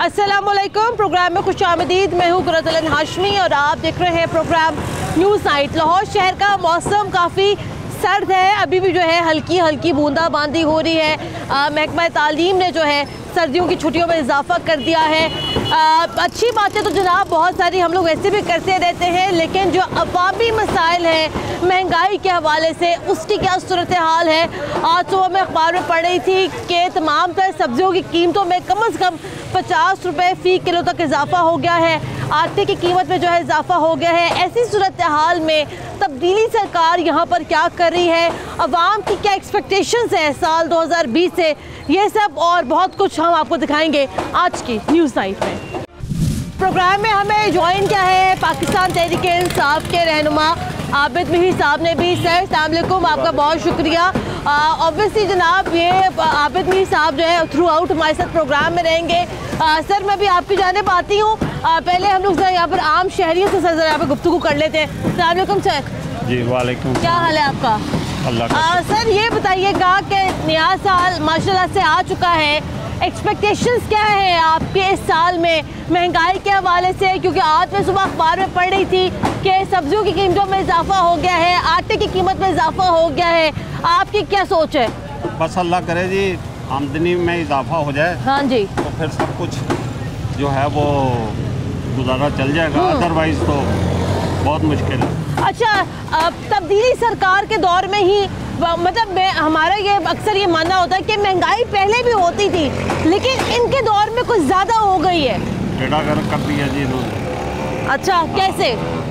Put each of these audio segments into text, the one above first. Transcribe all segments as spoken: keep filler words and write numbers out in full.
अस्सलामुअलैकुम। प्रोग्राम में खुशामदीद। मैं हूँ कुरतुल हाशमी और आप देख रहे हैं प्रोग्राम न्यूज़ नाइट। लाहौर शहर का मौसम काफ़ी सर्द है, अभी भी जो है हल्की हल्की बूंदाबांदी हो रही है। महकमा तालीम ने जो है सर्दियों की छुट्टियों में इजाफा कर दिया है। आ, अच्छी बातें तो जनाब बहुत सारी हम लोग वैसे भी करते रहते हैं, लेकिन जो अवामी मसाइल हैं महंगाई के हवाले से उसकी क्या सूरत हाल है। आज सुबह में अखबार में पढ़ रही थी कि तमाम तर सब्जियों की कीमतों में कम अज़ कम पचास रुपये फ़ी किलो तक इजाफा हो गया है। आटे की कीमत में जो है इजाफा हो गया है। ऐसी सूरत हाल में तब्दीली सरकार यहाँ पर क्या कर रही है, अवाम की क्या एक्सपेक्टेशंस है साल दो हज़ार बीस से, ये सब और बहुत कुछ हम आपको दिखाएंगे आज की न्यूज़ नाइट में। प्रोग्राम में हमें ज्वाइन किया है पाकिस्तान तहरीक-ए-इंसाफ के रहनुमा आबिद मीर साहब ने भी। सर अस्सलाम वालेकुम, आपका बहुत शुक्रिया। ऑब्वियसली जनाब ये आबिद मीर साहब जो है थ्रू आउट हमारे साथ प्रोग्राम में रहेंगे। आ, सर मैं भी आपकी जानिब आती हूँ। पहले हम लोग यहाँ पर आम शहरियों से सर यहाँ पर गुफ्तगू कर लेते हैं। अस्सलाम वालेकुम सर। जी वालेकुम। क्या हाल है आपका? अल्लाह का। आ, सर ये बताइएगा कि नया साल माशाल्लाह से आ चुका है, एक्सपेक्टेशंस क्या है आपके इस साल में महंगाई के हवाले से? क्योंकि आज मैं सुबह अखबार में पढ़ रही थी कि सब्जियों की कीमतों में इजाफा हो गया है, आटे की कीमत में इजाफा हो गया है, आपकी क्या सोच है? बस अल्लाह करे जी आमदनी में इजाफा हो जाए। हाँ जी। तो फिर सब कुछ जो है वो गुजारा चल जाएगा, अदरवाइज तो बहुत मुश्किल है। अच्छा, तब्दीली सरकार के दौर में ही मतलब मैं हमारा ये अक्सर ये मानना होता है कि महंगाई पहले भी होती थी लेकिन इनके दौर में कुछ ज़्यादा हो गई है। बेड़ा गर्क कर दिया जी इन्होंने। अच्छा, कैसे?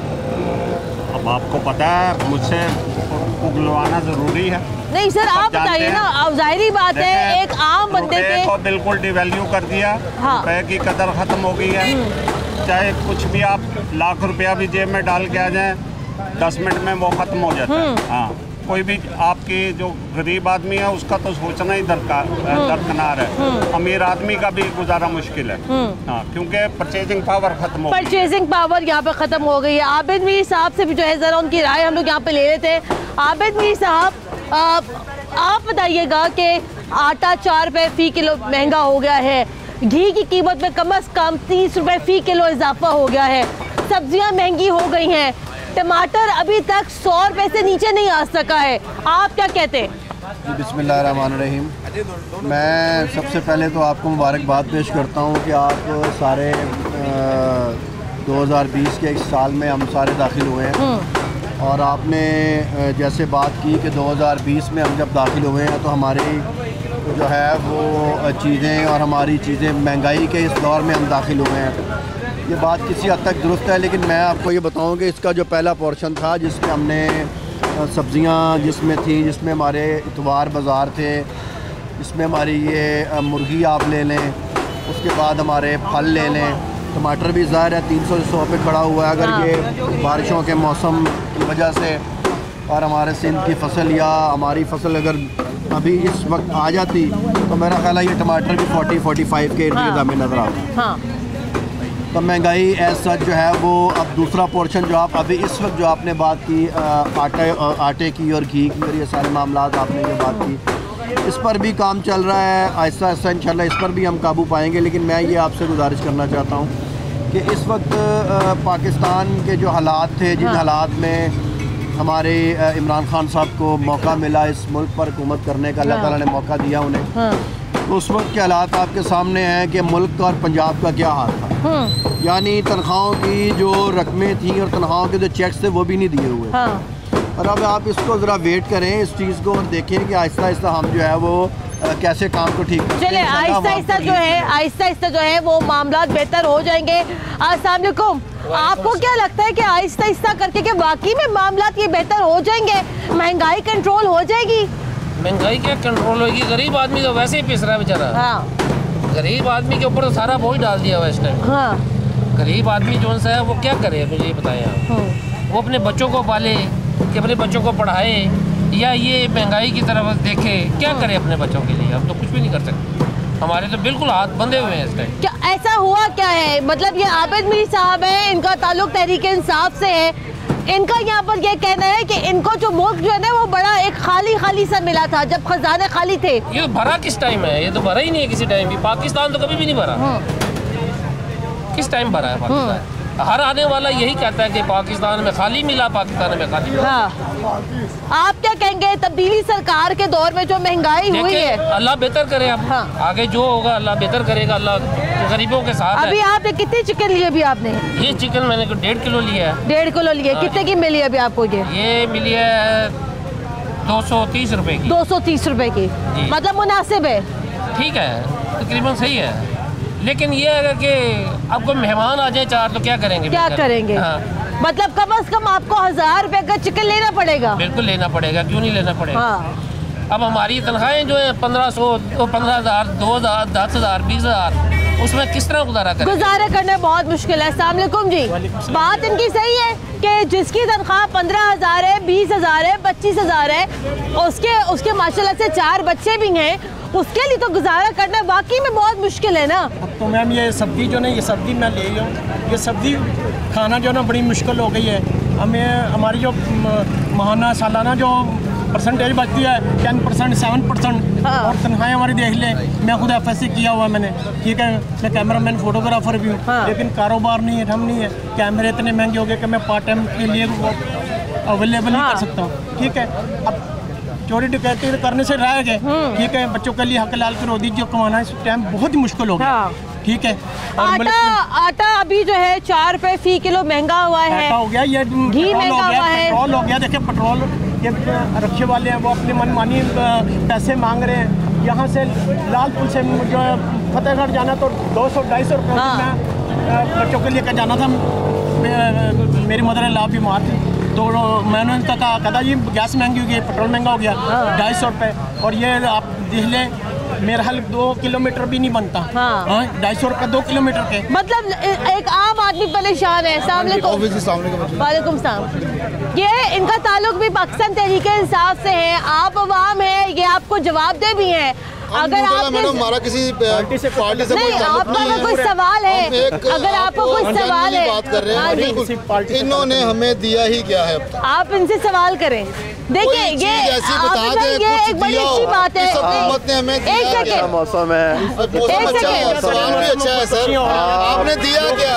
अब आपको पता है मुझसे उगलवाना ज़रूरी है। नहीं सर आप बताइए ना, अब जाहिर बात है एक आम बंदे के को बिल्कुल डिवैल्यू कर दिया। हाँ। रुपए की कदर ख़त्म हो गई है। चाहे कुछ भी आप लाख रुपया भी जेब में डाल के आ जाएं, दस मिनट में वो ख़त्म हो जाता है। हाँ, कोई भी आपकी जो गरीब आदमी है उसका तो सोचना ही दरकार दरकनार है। अमीर आदमी का भी गुजारा मुश्किल है। हाँ, क्योंकि परचेजिंग पावर खत्म हो गई। परचेजिंग पावर यहाँ पे ख़त्म हो गई है। आबिद मीर साहब से भी जो है ज़रा उनकी राय हम लोग यहाँ पे ले लेते हैं। आबिद मीर साहब आप बताइएगा कि आटा चार रुपये फ़ी किलो महंगा हो गया है, घी की कीमत में कम अज़ कम तीस रुपये फ़ी किलो इजाफा हो गया है, सब्जियाँ महंगी हो गई हैं, टमाटर अभी तक सौ रुपये से नीचे नहीं आ सका है, आप क्या कहते हैं? जी बिस्मिल्लाहिर्रहमानिर्रहीम। मैं सबसे पहले तो आपको मुबारकबाद पेश करता हूँ कि आप सारे दो हज़ार बीस के इस साल में हम सारे दाखिल हुए हैं और आपने जैसे बात की कि दो हज़ार बीस में हम जब दाखिल हुए हैं तो हमारी जो है वो चीज़ें और हमारी चीज़ें महंगाई के इस दौर में हम दाखिल हुए हैं। ये बात किसी हद तक दुरुस्त है, लेकिन मैं आपको ये बताऊं कि इसका जो पहला पोर्शन था जिसमें हमने सब्ज़ियां जिसमें थी, जिसमें हमारे इतवार बाज़ार थे, जिसमें हमारी ये मुर्गी आप ले लें, उसके बाद हमारे फल ले लें, टमाटर भी ज़ाहिर है तीन सौ सौ पे खड़ा हुआ है। अगर ये बारिशों के मौसम की वजह से और हमारे सिंध की फसल या हमारी फसल अगर अभी इस वक्त आ जाती तो मेरा ख्याल है ये टमाटर भी फोर्टी फोर्टी फाइव के इर्द हमें नज़र आता। हाँ। तो महंगाई एज सच जो है वो अब दूसरा पोर्शन जो आप अभी इस वक्त जो आपने बात की आटे आटे की और घी की और ये सारे मामलात आपने जो बात की, इस पर भी काम चल रहा है आहिस्ता आहिस्ता इंशाल्लाह, इस पर भी हम काबू पाएंगे। लेकिन मैं ये आपसे गुजारिश करना चाहता हूँ कि इस वक्त पाकिस्तान के जो हालात थे, जिन हालात में हमारे इमरान खान साहब को मौका मिला इस मुल्क पर हुकूमत करने का, अल्लाह ताला ने मौका दिया उन्हें, तो उस वक्त के हालात आपके सामने हैं कि मुल्क और पंजाब का क्या हाल था। यानी तनख्वाहों की जो रकमें थी और तनख्वाहों के जो चेक्स थे वो भी नहीं दिए हुए। हाँ। और अब आप इसको ज़रा वेट करें इस चीज़ को और देखें कि आहिस्ता आहिस्ता हम जो है वो कैसे काम को ठीक करते हैं। चलिए आहिस्ता आहिस्ता जो है आहिस्ता आहिस्ता जो है वो मामला बेहतर हो जाएंगे। अस्सलाम वालेकुम, आपको क्या लगता है कि आहिस्ता आहिस्ता करके कि वाकई में मामला ये बेहतर हो जाएंगे, महंगाई कंट्रोल हो जाएगी? महंगाई क्या कंट्रोल होगी? गरीब आदमी तो वैसे ही पिस रहा है बेचारा। हाँ। गरीब आदमी के ऊपर तो सारा बोझ डाल दिया हुआ इस टाइम। हाँ। गरीब आदमी जो सा है वो क्या करे, मुझे ये बताएं आप। हाँ। वो अपने बच्चों को पाले कि अपने बच्चों को पढ़ाए या ये महंगाई की तरफ देखे, क्या हाँ। करे अपने बच्चों के लिए? हम तो कुछ भी नहीं कर सकते, हमारे तो बिल्कुल हाथ बंधे हुए हैं इस टाइम। क्या ऐसा हुआ क्या है? मतलब ये आबिद मीर साहब है, इनका ताल्लुक तहरीक इंसाफ से है, इनका यहाँ पर यह कहना है कि इनको जो मुल्क जो है ना वो बड़ा एक खाली खाली सा मिला था जब खजाने खाली थे। ये भरा किस टाइम है? ये तो भरा ही नहीं है किसी टाइम भी। पाकिस्तान तो कभी भी नहीं भरा। किस टाइम भरा है पाकिस्तान? हर आने वाला यही कहता है कि पाकिस्तान में खाली मिला, पाकिस्तान में खाली मिला। हाँ। आप क्या कहेंगे तब्दीली सरकार के दौर में जो महंगाई हुई है? अल्लाह बेहतर करे, अब हाँ। आगे जो होगा अल्लाह बेहतर करेगा, अल्लाह गरीबों के साथ अभी है। आपने कितनी चिकन ली अभी आपने? ये चिकन मैंने डेढ़ किलो लिया है। डेढ़ किलो लिया, कितने की मिली अभी आपको? ये ये मिली है दो सौ तीस रुपए की। दो सौ तीस रुपए की, मतलब मुनासिब है, ठीक है, तकरीबन सही है। लेकिन ये है कि आपको मेहमान आ जाए चार तो क्या करेंगे? क्या करेंगे? हाँ। मतलब कम से कम आपको हजार रुपए का चिकन लेना पड़ेगा। बिल्कुल लेना पड़ेगा, क्यों नहीं लेना पड़ेगा? हाँ। अब हमारी तनख्वाहें जो है पंद्रह सौ, पंद्रह हजार, दो हजार, दस हजार, बीस हजार, उसमें किस तरह गुजारा करें? गुजारा करना बहुत मुश्किल है। अस्सलाम वालेकुम जी, बात इनकी सही है कि जिसकी तनख्वाह पंद्रह हजार है, बीस हजार है, पच्चीस हजार है, उसके उसके माशाल्लाह से चार बच्चे भी हैं, उसके लिए तो गुजारा करना वाकई में बहुत मुश्किल है ना। अब तो मैम ये सब्जी जो ना, ये सब्जी मैं ले रही हूँ, ये सब्जी खाना जो ना बड़ी मुश्किल हो गई है हमें। हमारी जो माहाना सालाना जो परसेंटेज बचती है टेन परसेंट, सेवन परसेंट, और तनख्वाहें हमारी देख ले। मैं खुद एफ एस सी किया हुआ मैंने, ठीक है, मैं कैमरा मैन फोटोग्राफर भी हूँ। हाँ। लेकिन कारोबार नहीं है, हम नहीं है, कैमरे इतने महंगे हो गए कि मैं पार्ट टाइम के लिए अवेलेबल नहीं कर सकता हूँ, ठीक है। अब चोरी डकैती करने से रह गए, ठीक है, बच्चों के लिए हक लाल की रोजी जो कमाना इस टाइम बहुत ही मुश्किल हो गया, ठीक है। आटा आटा अभी जो है चार रुपए फी किलो महंगा हुआ है, हो गया, ये घी महंगा हुआ है, पेट्रोल हो गया। देखिए पेट्रोल ये रक्षे वाले हैं वो अपनी मनमानी पैसे मांग रहे हैं। यहाँ से लाल पुल से जो फतेहगढ़ जाना तो दो सौ ढाई सौ रुपये में बच्चों के लिए कर जाना था। मेरी मदर इन लॉ बीमार थी तो मैंने उनका कहा कहता जी गैस महंगी हो गई, पेट्रोल महंगा हो गया, ढाई सौ रुपये, और ये आप देख लें मेरा हाल दो किलोमीटर भी नहीं बनता। हाँ। ढाई सौ रुपये दो किलोमीटर के, मतलब एक आम आदमी परेशान है। वालेकुम सलाम। ये इनका ताल्लुक भी पाकिस्तान तहरीक इंसाफ से है, आप अवाम है, ये आपको जवाब दे भी हैं। अगर आप हमारा किसी पार्टी से पार्टी से नहीं, आपका अगर कोई सवाल है, अगर आपको कोई सवाल है, बात कर रहे हैं, इन्होंने हमें दिया ही क्या है, आप इनसे सवाल करें। देखिए ये ये एक बड़ी अच्छी बात है। एक सेकंड, मौसम है, मौसम अच्छा है, सवाल भी अच्छा है सर, आपने दिया क्या?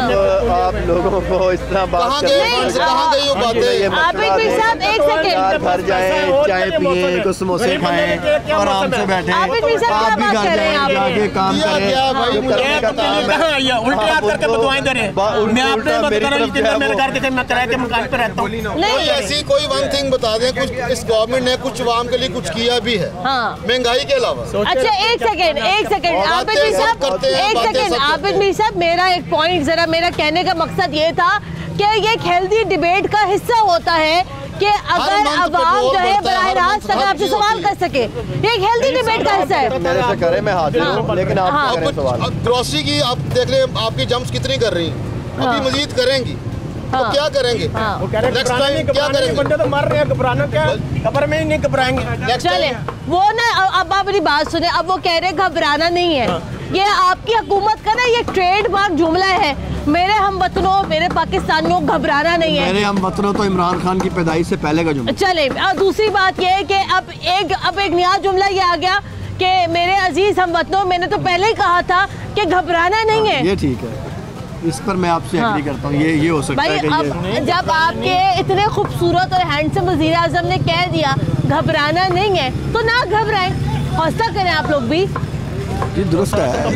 आप लोगों को इस तरह बात कहाँ गई वो बातें? आबिद मीर साहब एक सेकंड, घर जाएं, चाय पिए, कुछ समोसे खाएं, आराम से बैठे, आबिद मीर साहब आप भी क्या बात घर कर रहे हैं? जाएं, जाके काम करें, करने का काम है। उल्टे हाथ करके बदवाएं दे रहे हैं। मैं आपने बता मेरे घर के मैं किराए के मकान पे रहता हूँ। नहीं ऐसी कोई वन थिंग बता दें, कुछ इस गवर्नमेंट ने कुछ आवाम के लिए कुछ किया भी है महंगाई के अलावा। अच्छा एक सेकंड, एक सेकंड आबिद मीर साहब, एक सेकंड आबिद मीर साहब, मेरा एक पॉइंट जरा, मेरा कहने का मकसद ये था कि ये एक हेल्दी डिबेट का हिस्सा होता है कि अगर अवाम जो है बराह रास्त अगर आपसे सवाल कर सके, ये एक हेल्दी डिबेट का हिस्सा है। मेरे से करें, मैं हाजिर हूं, लेकिन आप करें सवाल। ग्रोसरी की आप देख ले, आपकी जंप्स कितनी कर रही हैं, अभी मजीद करेंगी तो क्या करेंगे? वो कह रहे हैं क्या करेंगे? बंदे तो मर रहे हैं, घबराना क्या, खबर में ही नहीं घबराएंगे। चले वो ना, अब आप मेरी बात सुने, अब वो कह रहे हैं घबराना नहीं है, ये आपकी हुकूमत का ना ये ट्रेडमार्क जुमला है, मेरे हम वतनों, मेरे पाकिस्तानियों घबराना नहीं है। मेरे हम वतनों तो इमरान खान की पैदाइश से पहले का जुमला। चले दूसरी बात ये है कि अब एक अब एक नया जुमला ये आ गया कि मेरे अजीज हम वतनों, मैंने तो पहले ही कहा था कि घबराना नहीं है। ये ठीक है, इस पर मैं आपसे हाँ। एग्री करता हूँ, ये ये हो सकता भाई, है कि अब ये जब आपके इतने खूबसूरत और हैंडसम वज़ीर आज़म ने कह दिया घबराना नहीं है तो ना घबराएं, हौसला करें आप लोग भी। जी दुरुस्त है,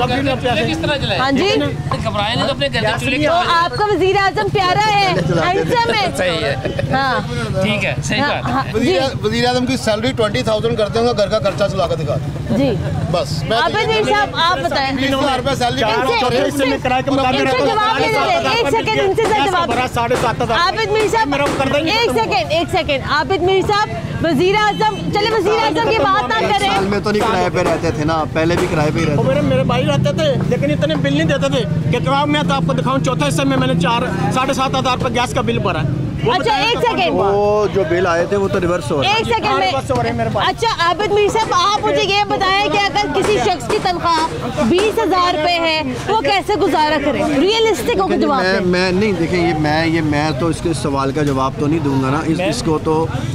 किस तरह चलाएं? हाँ जी, घबराए नहीं तो अपने घर के चूल्हे तो आपका वज़ीर आज़म प्यारा है, हैंडसम है, सही है, हाँ ठीक है, सही हाँ, बात। हाँ, जी वज़ीर आज़म की सैलरी ट्वेंटी थाउजेंड करते होंगे, घर का खर्चा चला कर दिखा जी। बस। आबिद मीर साहब आप बताएं, तीन हजार रुपये सैलरी इनसे जवाब नहीं दे, एक सेकंड इनसे जवाब। साढ़े सात हजार आबिद मीर साहब एक सेकंड, एक सेकंड आबिद मीर साहब, वज़ीर आज़म, चले वज़ीर आज़म की बात ना साल करें। में तो नहीं किराए पे रहते थे ना, पहले भी किराए पे ही रहते थे। मेरे मेरे भाई रहते थे लेकिन इतने बिल नहीं देते थे कि मैं तो आपको दिखाऊं, चौथे हिस्से में मैंने चार साढ़े सात हजार रुपये गैस का बिल भरा है, अच्छा एक सेकंड, वो जो बिल आए थे वो तो रिवर्स हो रहे हैं। एक सेकंड में। अच्छा आबिद मीर साहब, आप मुझे ये बताएं कि अगर किसी शख्स की तनख्वाह बीस हजार रुपए है तो कैसे गुजारा करें? रियलिस्टिक होकर जवाब मैं, मैं नहीं देखें, ये मैं ये मैं तो इसके सवाल का जवाब तो नहीं दूंगा ना। इस, इसको तो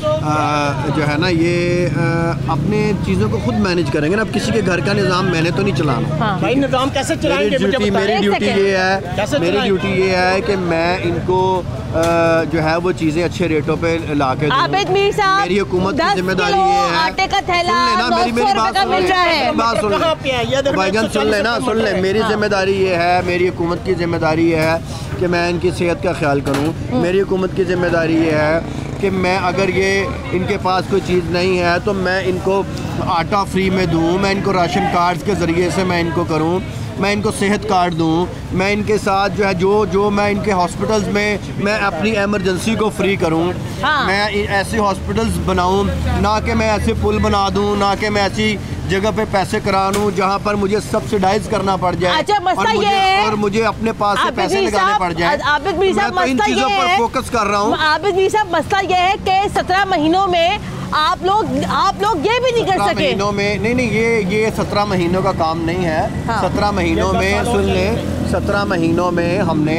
आ, जो है ना ये आ, अपने चीज़ों को खुद मैनेज करेंगे ना। अब किसी के घर का निज़ाम मैंने तो नहीं चलाना। हाँ। भाई निज़ाम कैसे चलाएंगे? मेरी ड्यूटी मेरी ड्यूटी ये है मेरी ड्यूटी ये है कि मैं इनको आ, जो है वो चीज़ें अच्छे रेटों पे ला के दूं। आबिद मीर साहब, मेरी हुकूमत की जिम्मेदारी ये है। आटे का थैला मेरी मेरी बात सुन मिल रहा है। बात सुन ले भाईजान, सुन ले ना, सुन ले। मेरी जिम्मेदारी ये है, मेरी हुकूमत की जिम्मेदारी ये है कि मैं इनकी सेहत का ख्याल करूँ। मेरी हुकूमत की जिम्मेदारी ये है कि मैं अगर ये इनके पास कोई चीज़ नहीं है तो मैं इनको आटा फ्री में दूँ, मैं इनको राशन कार्ड्स के ज़रिए से मैं इनको करूँ, मैं इनको सेहत कार्ड दूँ, मैं इनके साथ जो है जो जो मैं इनके हॉस्पिटल्स में मैं अपनी एमरजेंसी को फ्री करूँ। हाँ। मैं ऐसे हॉस्पिटल्स बनाऊँ, ना कि मैं ऐसे पुल बना दूँ, ना कि मैं ऐसी जगह पे पैसे करा लूँ जहाँ पर मुझे सब्सिडाइज करना पड़ जाए। अच्छा, और मुझे, ये और मुझे अपने पास से पैसे निकालने पड़ जाए। आबिद मीर साहब, मैं तो इन चीज़ों पर फोकस कर रहा हूँ। आबिद मीर साहब, मसला ये है कि सत्रह महीनों में आप लोग आप लोग ये भी नहीं कर सके। महीनों में नहीं नहीं ये ये सत्रह महीनों का काम नहीं है। हाँ। सत्रह महीनों में सुन ले, सत्रह महीनों में हमने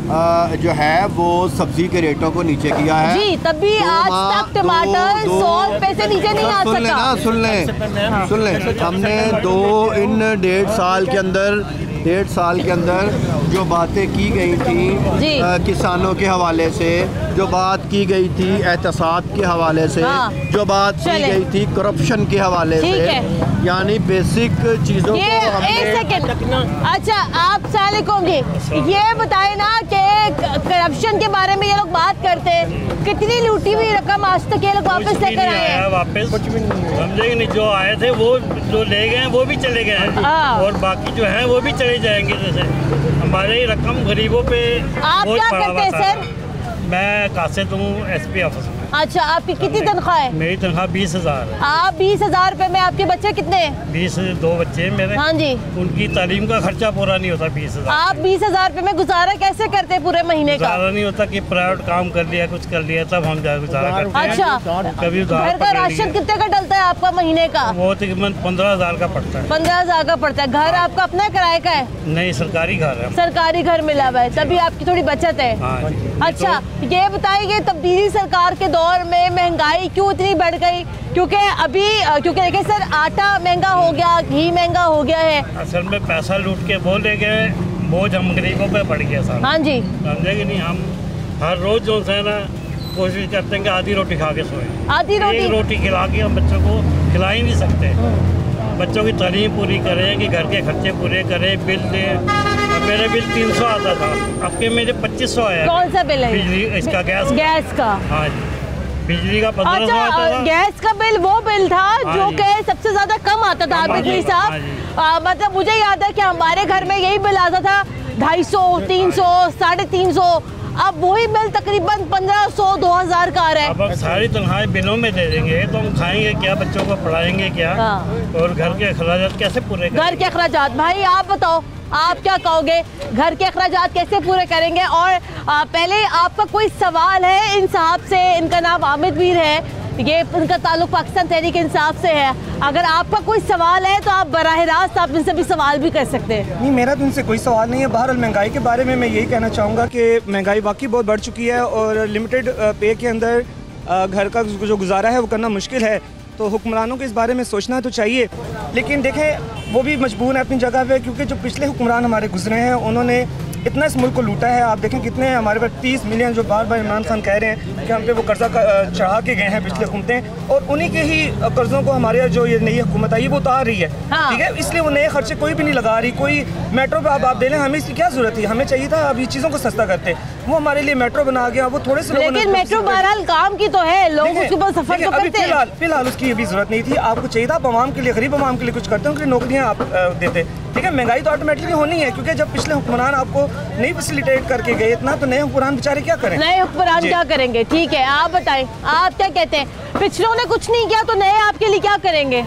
आ, जो है वो सब्जी के रेटों को नीचे किया है जी, तभी आज तक टमाटर सौ रुपए से नीचे नहीं आ सुन ले ना, सुन ले सुन ले हमने दो इन डेढ़ साल के अंदर डेढ़ साल के अंदर जो बातें की गई थी आ, किसानों के हवाले से, जो बात की गई थी एहतसाब के हवाले से, हाँ। जो बात की गई थी करप्शन के हवाले से, यानी बेसिक चीज़ों को हमने। अच्छा आप सलामुकुम जी, ये बताएं ना कि करप्शन के बारे में ये लोग बात करते हैं, कितनी लूटी हुई रकम आज तक ये लोग वापस लेकर आए हैं? वापस कुछ भी नहीं समझेंगे नहीं। जो आए थे वो जो ले गए हैं वो भी चले गए हैं, और बाकी जो है वो भी चले जाएंगे। जैसे हमारे रकम गरीबों पे आप क्या करते हैं सर? मैं कासिद हूँ एस पी ऑफिस में। अच्छा, आपकी कितनी तनख्वाह है? मेरी तनख्वाह बीस हजार है। आप बीस हजार रुपए में, आपके बच्चे कितने हैं? बीस दो बच्चे हैं मेरे। हाँ जी। उनकी तालीम का खर्चा पूरा नहीं होता बीस हजार। आप बीस हजार रुपए में गुजारा कैसे करते हैं पूरे महीने का? गुजारा नहीं होता कि प्राइवेट काम कर लिया, कुछ कर लिया, तब हम गुजारा करते हैं। अच्छा, कभी घर का राशन कितने का डलता है आपका महीने का? वो तकरीबन पंद्रह हजार का पड़ता है। पंद्रह हजार का पड़ता है। घर आपका अपना किराए का है? नहीं, सरकारी घर है। सरकारी घर मिला हुआ है, तभी आपकी थोड़ी बचत है। अच्छा, ये बताइए तब्दीली सरकार के दौर में महंगाई क्यों इतनी बढ़ गई? क्योंकि अभी क्योंकि देखिए सर, आटा महंगा हो गया, घी महंगा हो गया है। असल में पैसा लूट के वो ले गए, बोझ हम गरीबों पे पड़ गया सर। हाँ जी, समझे कि नहीं? हम हर रोज जो है ना कोशिश करते हैं कि आधी रोटी खा के सोए। आधी रोटी एक रोटी खिला के हम बच्चों को खिला ही नहीं सकते। बच्चों की तालीम पूरी करें, कि घर के खर्चे पूरे करें, बिल दें। मेरे बिल तीन सौ आता था, अब के मेरे पच्चीस सौ आया। कौन सा बिल है? बिजली, इसका गैस गैस का। हाँ जी, बिजली का पंद्रह सौ आता था। गैस का बिल वो बिल था जो कि सबसे ज्यादा कम आता था आबिद मीर साहब। मतलब मुझे याद है कि हमारे घर में यही बिल आता था ढाई सौ, तीन सौ, साढ़े तीन सौ। अब वही बिल तकरीबन पंद्रह सौ, दो हजार का आ रहा है। अब हम सारी तनख्वाहें बिलों में दे देंगे तो हम खाएंगे क्या, बच्चों को पढ़ाएंगे क्या? हाँ। और घर के अखराजात कैसे पूरे करेंगे? घर के अखराजात, भाई आप बताओ, आप क्या कहोगे? घर के अखराजात कैसे पूरे करेंगे? और आ, पहले आपका कोई सवाल है इन साहब से? इनका नाम आबिद मीर है, ये इनका ताल्लुक पाकिस्तान तहरीक इंसाफ से है। अगर आपका कोई सवाल है तो आप बराह रास्त आप इनसे भी सवाल भी कर सकते हैं। नहीं, मेरा तो इनसे कोई सवाल नहीं है। बहरहाल महंगाई के बारे में मैं यही कहना चाहूँगा कि महंगाई वाकई बहुत बढ़ चुकी है, और लिमिटेड पे के अंदर घर का जो गुजारा है वो करना मुश्किल है। तो हुक्मरानों को इस बारे में सोचना तो चाहिए, लेकिन देखें वो भी मजबूर है अपनी जगह पे, क्योंकि जो पिछले हुक्मरान हमारे गुजरे हैं उन्होंने इतना इस मुल्क को लूटा है। आप देखें कितने हमारे पास तीस मिलियन जो बार बार इमरान खान कह रहे हैं कि हम पे वो कर्जा चढ़ा के गए हैं पिछले हुकूमतें, और उन्हीं के ही कर्जों को हमारे जो ये नई हुकूमत आई है वो उतार रही है। हाँ। ठीक है, इसलिए वो नए खर्चे कोई भी नहीं लगा रही। कोई मेट्रो पे आप, आप दे लें, हमें इसकी क्या जरूरत थी? हमें चाहिए था अब ये चीज़ों को सस्ता करते, वो हमारे लिए मेट्रो बना गया। वो थोड़े से लेकिन मेट्रो बहरहाल काम की तो है, लोग उसके ऊपर सफर तो करते हैं। फिलहाल फिलहाल उसकी अभी जरूरत नहीं थी। आपको चाहिए था आप आवाम के लिए, गरीब आवाम के लिए कुछ करते हो, उनकी नौकरियाँ आप देते। ठीक है, महंगाई तो ऑटोमेटिकली होनी है, क्योंकि जब पिछले हुक्मरान आपको नहीं फैसिलिटेट करके गए इतना, तो नए हुक्मरान बेचारे क्या करें? नए हुक्मरान क्या करेंगे? ठीक है, आप बताएं, आप क्या कहते हैं? पिछलों ने कुछ नहीं किया तो नए आपके लिए क्या करेंगे?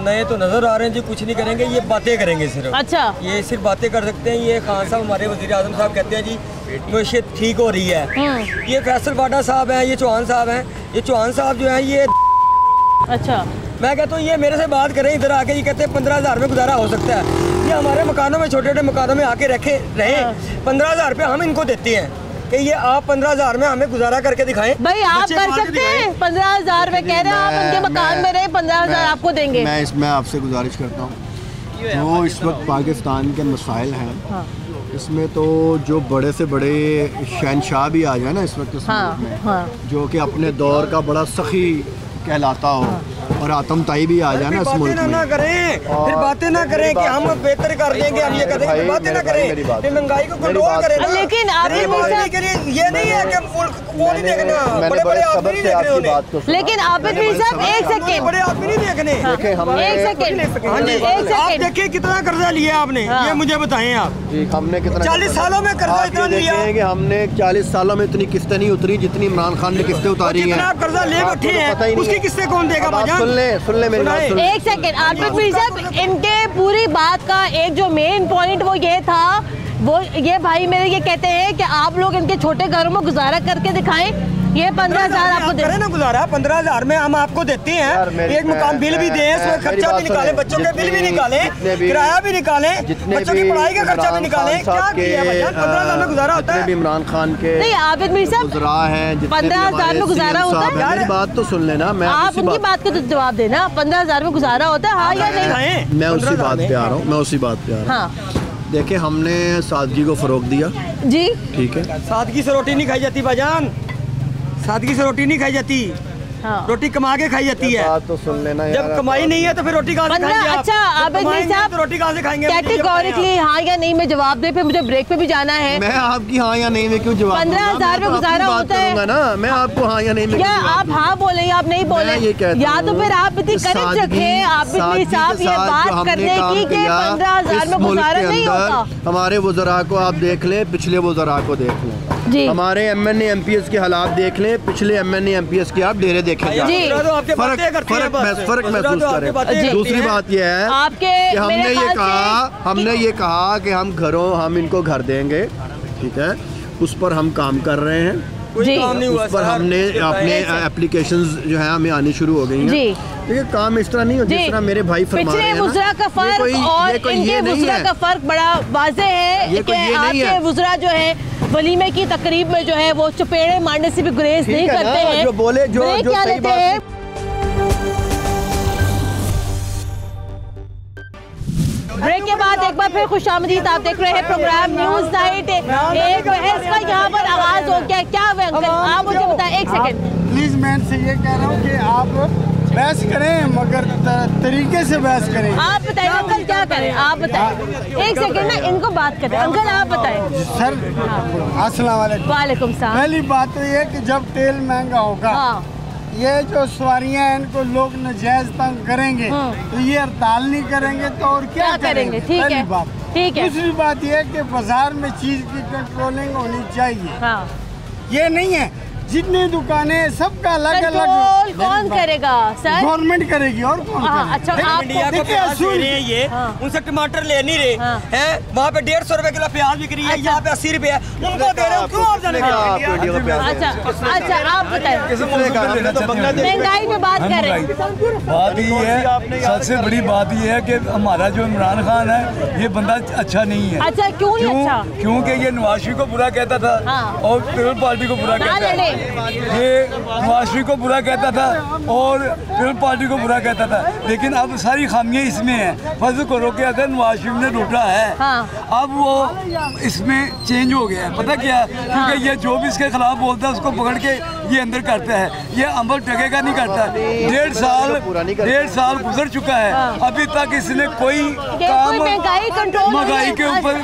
नए तो नजर आ रहे हैं जी, कुछ नहीं करेंगे, ये बातें करेंगे सिर्फ। अच्छा, ये सिर्फ बातें कर सकते हैं। ये खान साहब हमारे वज़ीर आज़म साहब कहते हैं जी मैशियत ठीक हो रही है। ये फैसल वाडा साहब हैं, ये चौहान साहब हैं, ये चौहान साहब जो हैं ये अच्छा मैं कहता हूँ ये मेरे से बात करें इधर आके, ये कहते हैं पंद्रह हज़ार में गुजारा हो सकता है। ये हमारे मकानों में छोटे छोटे मकानों में आके रखे रहे, पंद्रह हज़ार रुपये हम इनको देते हैं कि ये आप पंद्रह हज़ार में हमें गुजारा करके दिखाएं। भाई आप कर सकते हैं, पंद्रह हज़ार में कह रहे हैं आप उनके मकान में रहे, पंद्रह हज़ार आपको देंगे। मैं इसमें आपसे गुजारिश करता हूँ, जो इस वक्त पाकिस्तान के मसाइल हैं, हाँ। इसमें तो जो बड़े से बड़े शहनशाह भी आ जाए ना इस वक्त इस हाँ, में, हाँ। जो कि अपने दौर का बड़ा सखी कहलाता हो, हाँ। और आतम ताई भी आ जाए ना इस मुल्क में, ना करें फिर बातें ना करें कि हम बेहतर कर देंगे, हम ये कर देंगे, बातें ना करें, महंगाई को कंट्रोल करें। लेकिन आप के लिए ये नहीं है कि मुल्क को नहीं देखना, बड़े बड़े आदमी नहीं देख रहे होने। लेकिन आबिद मीर साहब एक सेकंड, बड़े आदमी नहीं देखने, एक सेकंड, हाँ जी एक सेकंड, आप देखिए कितना कर्जा लिया आपने, ये मुझे बताएं आप। हमने कितना चालीस सालों में कर्जा इतना लिया है कि हमने चालीस सालों में इतनी किस्तें नहीं उतरी जितनी इमरान खान ने किस्तें उतारी हैं। आप कर्जा ले बैठे हैं, उसकी किस्तें कौन देगा? सुन ले सुन ले मेरी बात सुन। एक सेकंड आबिद मीर साहब, इनके पूरी बात का एक जो मेन पॉइंट वो ये था, वो ये भाई मेरे ये कहते हैं कि आप लोग इनके छोटे घरों में गुजारा करके दिखाएं, ये पंद्रह हजार आपको दे ना गुजारा, पंद्रह हजार में हम आपको देते हैं, एक मकान बिल भी दें, उसमें खर्चा भी निकालें, बच्चों के बिल भी निकालें, किराया भी निकालें, बच्चों की पढ़ाई का खर्चा भी निकालें, क्या किया भैया? पंद्रह हजार में गुजारा होता है? इमरान खान के नहीं आबिद मीर साहब गुजरा है, पंद्रह हजार में गुजारा होता है? मेरी बात तो सुन लेना, मैं आप उनकी बात का तो जवाब देना, पंद्रह हजार में गुजारा होता है हाँ या नहीं? मैं उसी बात पे आ रहा हूँ, मैं उसी बात पे आ रहा हूँ। देखिए हमने सादगी को फरोग दिया जी, ठीक है, सादगी से रोटी नहीं खाई जाती भाईजान, सादगी से रोटी नहीं खाई जाती, हाँ। रोटी कमा के खाई जाती है। बात तो सुन लेना यार, जब कमाई नहीं है तो फिर रोटी कहाँ से खाएंगे आप? अच्छा आबिद मीर साहब रोटी कहाँ से खाएंगे? कैटेगोरिकली हाँ या नहीं में जवाब दे, फिर मुझे ब्रेक पे भी जाना है। मैं आपकी हाँ या नहीं में क्यों जवाब? पंद्रह हजार में गुजारा होता है ना, मैं आपको हाँ या नहीं में, या आप हाँ बोले या आप नहीं बोले, या तो फिर आप इतनी करेक्ट रखें आबिद मीर साहब ये बात करने की कि पंद्रह हजार में गुजारा नहीं होता। हमारे वज़रा को आप देख लें, पिछले वज़रा को देख लें, हमारे M N A M P S के हालात देख लें, पिछले M N A M P S के आप डेरे देखें, फर्क फर्क महसूस करें। दूसरी बात यह है कि हमने ये कहा हमने ये कहा कि हम घरों हम इनको घर देंगे, ठीक है, उस पर हम काम कर रहे हैं, कोई काम नहीं हुआ, उस पर हमने अपने एप्लीकेशंस जो है हमें आनी शुरू हो गई हैं। देखिए काम इस तरह नहीं हो जिस तरह मेरे भाई फरमा रहे हैं ना, वुज़रा का फर्क और इनके वुज़रा का फर्क बड़ा वाज़ेह है कि आपके वुज़रा जो है वलीमे की तकरीब में जो है वो चपेड़े मारने से भी गुरेज नहीं करते हैं, जो बोले जो जो क्या लेते हैं। ब्रेक के बाद एक बार फिर खुशामदीद, आप देख रहे हैं प्रोग्राम न्यूज नाइट। एक बहस का यहाँ पर आगाज हो गया, क्या हुआ अंकल आप मुझे बताएं। एक सेकंड प्लीज, मैं इनसे ये कह रहा हूँ कि आप बहस करें मगर तरीके से बहस करें। आप बताएं अंकल क्या करें, आप बताएं। एक सेकंड ना इनको बात करें, अंकल आप बताएं। सर अस्सलाम वालेकुम। वालेकुम सलाम। पहली बात तो ये कि जब तेल महंगा होगा, ये जो सवारियां हैं इनको लोग नजायज तंग करेंगे तो ये हड़ताल नहीं करेंगे तो और क्या, क्या करेंगे? ठीक है, बात ठीक है। दूसरी बात ये कि बाजार में चीज की कंट्रोलिंग होनी चाहिए। हाँ। ये नहीं है जितनी दुकानें सबका अलग अलग कौन करेगा सर? गवर्नमेंट करेगी और कौन? अच्छा आप ये उनसे टमाटर ले नहीं रहे हैं, वहाँ पे डेढ़ सौ रुपए किलो प्याज बिक रही है, यहाँ पे अस्सी रुपए है, उनको दे रहे हो क्यों? आप जाने अच्छा अच्छा आप बताएं, महंगाई पे बात करें। बात ये है, सबसे बड़ी बात ये है कि हमारा जो इमरान खान है ये बंदा अच्छा नहीं है। अच्छा क्यों नहीं अच्छा? क्योंकि ये नवाज शरीफ को बुरा कहता था और पीपल पार्टी को बुरा कहता है, ये नवाज शरीफ को बुरा कहता था और पीपल पार्टी को बुरा कहता था, लेकिन अब सारी खामियां इसमें हैं। फर्ज करो कि अगर नवाज शरीफ ने लूटा है, हाँ। अब वो इसमें चेंज हो गया है, पता क्या? हाँ। क्योंकि ये जो भी इसके खिलाफ बोलता है उसको पकड़ के ये अंदर करता है, ये अमल टकेगा नहीं करता। डेढ़ साल डेढ़ साल गुजर चुका है, हाँ। अभी तक इसने कोई काम महंगाई कंट्रोल महंगाई के ऊपर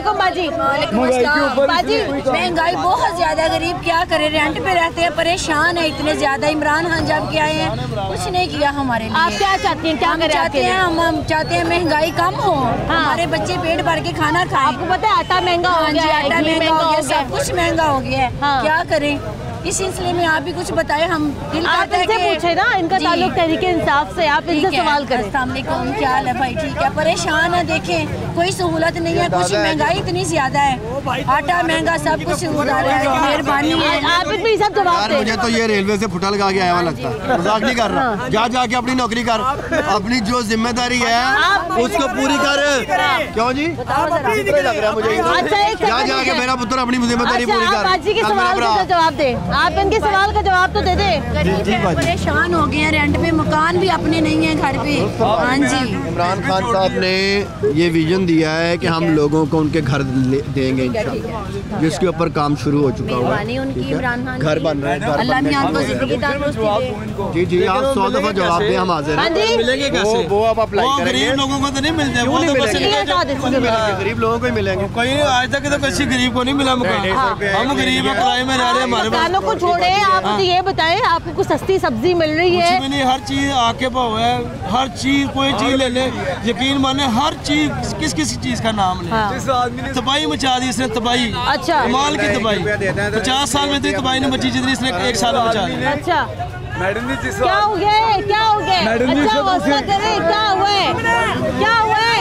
महंगाई बहुत ज्यादा, गरीब क्या करे, रेंट पे रहते हैं, परेशान है इतने ज्यादा। इमरान खान जब के आए हैं कुछ नहीं किया हमारे लिए। आप क्या चाहती हैं? क्या चाहते हैं? हम हम चाहते हैं महंगाई कम हो, हाँ। हमारे बच्चे पेट भर के खाना खाएं। आपको पता है आटा महंगा हो गया है, आटा महंगा हो गया, सब कुछ महंगा हो गया है, क्या करें? इस सिलसिले में आप भी कुछ बताएं। हम दिल आप इनसे पूछे ना, इनका ताल्लुक तहरीक इंसाफ से, आप इनसे सवाल करें। अस्सलाम वालेकुम, क्या हाल है भाई? ठीक है, परेशान है, देखें कोई सहूलत नहीं है, कुछ महंगाई इतनी ज्यादा है, आटा महंगा, सब कुछ मेहरबानी है। आप भी सब जवाब दें। मुझे तो ये रेलवे से फुटा लगा के आया हुआ लगता है, मजाक नहीं कर रहा। जा जाके अपनी नौकरी कर, अपनी जो जिम्मेदारी है उसको पूरी कर। क्यों जी लग रहा है मुझे? जा जाके मेरा पुत्र अपनी जिम्मेदारी पूरी कर। बाजी के सवाल का जवाब दे, आप इनके सवाल का जवाब तो दे दे। परेशान हो गए हैं, रेंट पे मकान भी अपने नहीं है घर पे। हाँ जी, इमरान खान साहब ने ये विजन दिया है कि हम लोगों को उनके घर देंगे इंशाल्लाह, जिसके ऊपर काम शुरू हो चुका हुआ है, घर बन रहे हैं। अल्लाह ने आपको जिंदगी तंदुरुस्ती जी जी, आप सौ दफा जवाब दें, हम हाजिर हैं। मिलेंगे कैसे? वो आप अप्लाई करेंगे, गरीब लोगों को तो नहीं मिलते, वो तो बस गरीब लोगों को ही मिलेंगे। कोई आज तक तो किसी गरीब को नहीं मिला मकान। हम गरीब है, किराए में रह रहे हैं, हमारे मकानों को छोड़े आप मुझे ये बताएं, आपको कुछ सस्ती सब्जी मिल रही है? कुछ भी नहीं, हर चीज आके भाव है, हर चीज, कोई चीज ले ले, यकीन माने हर चीज, किस किस चीज का नाम ले, तबाही मचा दी इसने, तबाही। अच्छा, माल की तबाही, पचास साल में इतनी तबाही नहीं मची जितनी इसने एक साल में मचा दी। अच्छा, मैडम जी जिस क्या हो गया है? क्या हो गया? अच्छा हौसला करें, क्या हुआ है? क्या हुआ है?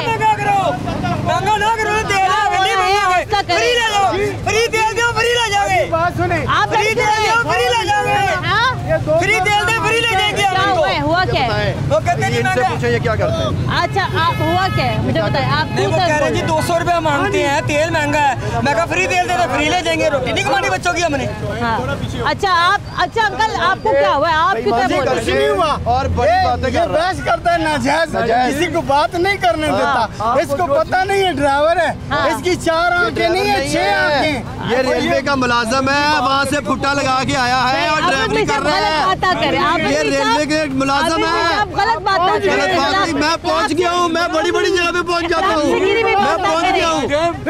महंगा ना करो, तेल हौसला करें, फ्री तेल दो, फ्री ले जाओगे। बात सुने, आप फ्री तेल दो, फ्री ले जाओगे। फ्री तेल दे, फ्री ले जाएंगे। क्या हुआ है? हुआ क्या है? वो कहते नहीं इनसे पूछे ये क्या करते हैं। अच्छा, आप हुआ क्या है मुझे बताएं। आप नहीं, वो कह रहे हैं जी दो सौ रुपया मांगते हैं, तेल महंगा है। मैं कहा फ्री तेल दे, फ्री ले जाएंगे, रोटी नहीं कमानी बच्चों की हमने। हाँ। अच्छा आप, अच्छा अंकल आपको क्या हुआ? आप क्यों बोल रहे हैं? और बड़ी बातें कर बहस करता है, नाजायज, किसी को बात नहीं करने देता। इसको पता नहीं है ड्राइवर है, इसकी चार आंखें नहीं है, छह आंखें। ये रेलवे का मुलाजम है, वहाँ से फुट्टा लगा के आया है और ड्राइवरी कर रहा है। ये रेलवे के मुलाजम है, गलत बात ना गलत बात नहीं। मैं पहुँच गया हूँ, मैं बड़ी बड़ी जगह पे पहुँच जाता हूँ, मैं पहुँच गया हूँ।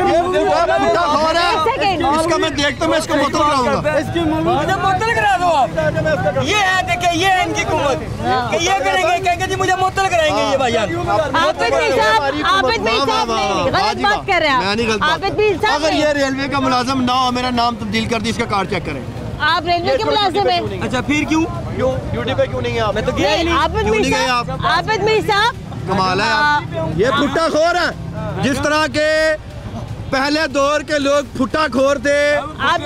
फुट्टा खौर है, इसका मैं देखता हूँ, मैं इसको मुअत्तल कराऊंगा। मुझे मुअत्तल करा दो आप। ये है, देखिए ये है इनकी हुकूमत, ये करेंगे, कहेंगे जी मुझे मुअत्तल कराएंगे ये भाईजान। आबिद भाई साहब, आबिद भाई साहब गलत बात कर रहे हैं। मैं नहीं गलत बात। अगर ये रेलवे का मुलाजम ना हो, मेरा नाम तब्दील कर दी, इसका कार्ड चेक करें। आप रेलवे के मुलाजिम हैं? अच्छा, फिर क्यों क्यों ड्यूटी पे क्यों नहीं है आप? मैं तो गया ही नहीं। आबिद भाई साहब, आबिद भाई साहब कमाल है आप। ये फुट्टा खोर है, जिस तरह के पहले दौर के लोग फुट्टा खोर थे, और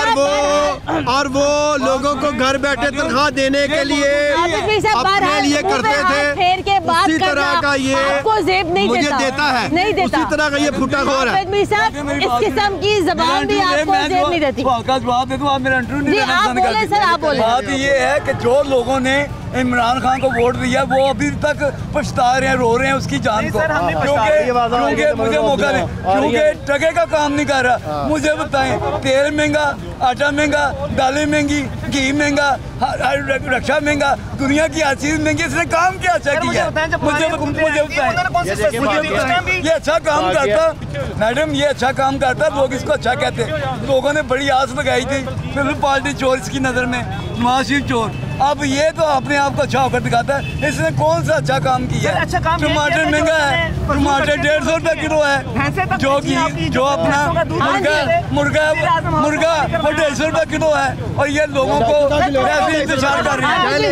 वो और वो लोगों को घर बैठे तनख्वाह देने के लिए अपने लिए करते थे, उसी तरह का ये मुझे देता है, उसी तरह का ये फुट्टा खोर है। इस किस्म की जबान भी आपको जेब नहीं देती। जवाब दे दो, आप मेरा इंटरव्यू नहीं देना। आप बोले सर, आप बोले। बात ये है कि जो लोगों ने इमरान खान को वोट दिया वो अभी तक पछता रहे हैं, रो रहे हैं उसकी जान को, क्योंकि मुझे मौका नहीं, क्योंकि टके का काम नहीं कर रहा। मुझे बताएं, तेल महंगा, आटा महंगा, दालें महंगी, घी महंगा, रक्षा महंगा, दुनिया की हर चीज महंगी, इसने काम क्या अच्छा किया? मुझे मुझे बताएं, ये अच्छा काम करता मैडम, ये अच्छा काम करता, लोग इसको अच्छा कहते। लोगों ने बड़ी आस लगाई थी, फिर पार्टी चोर इसकी नजर में, नवाज शरीफ चोर। अब ये तो अपने आप को अच्छा होकर दिखाता है, इसने कौन सा अच्छा काम किया है? टमाटर महंगा है, टमाटर डेढ़ सौ रुपए किलो है, जो कि जो अपना मुर्गा मुर्गा मुर्गा वो डेढ़ सौ रुपए किलो है, और ये लोगों को ऐसे इंतजार कर रही है।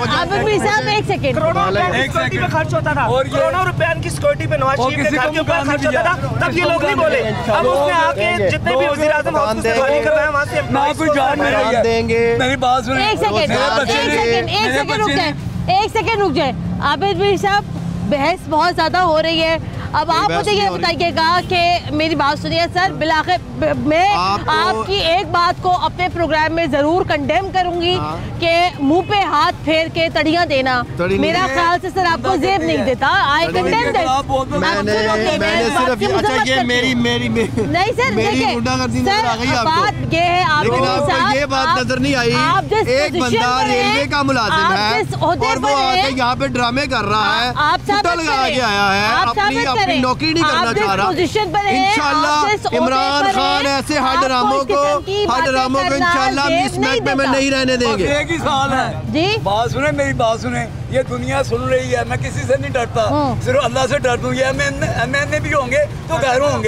एक सेकंड, एक सेकंड खर्च होता था, और करोड़ों रुपए की सिक्योरिटी पे नवाज शरीफ के घर के ऊपर खर्च होता था, तब ये लोग नहीं बोले। अब उसने आके जितने भी वज़ीर आज़म हाउस से खाली करवाए, वहाँ से ना कोई जान नहीं रही है। देंगे मेरी बात सुनिए, एक सेकंड, एक सेकंड, एक सेकंड रुक जाए, एक सेकंड रुक जाए। आबिद भाई साहब, बहस बहुत ज्यादा हो रही है। अब आप मुझे ये बताइएगा कि मेरी बात सुनिए सर, बिलाखिर मैं आपकी एक बात को अपने प्रोग्राम में जरूर कंडेम करूंगी कि मुंह पे हाथ फेर के तड़ियां देना, मेरा ख्याल से सर आपको जेब नहीं देता। I condemn this. मैंने सिर्फ अच्छा ये मेरी मेरी नहीं सर, देखिए सर, बात ये है आपको ये बात नजर नहीं आई, एक बंदा रेलवे का मुलाजिम है और वो आके यहाँ पे ड्रामे कर रहा है, फुट्टा लगा के आया है, अपनी अपनी नौकरी नहीं करना चाह रहा। इंशाल्लाह इमरान खान ऐसे हर ड्रामों को हर ड्रामों को इंशाल्लाह इस महकमे में नहीं रहने देंगे। एक ही साल है जी, बात सुने मेरी बात सुने, ये दुनिया सुन रही है, मैं किसी से नहीं डरता, सिर्फ अल्लाह से डरता हूँ। ये एम एन ए भी होंगे तो गैर होंगे,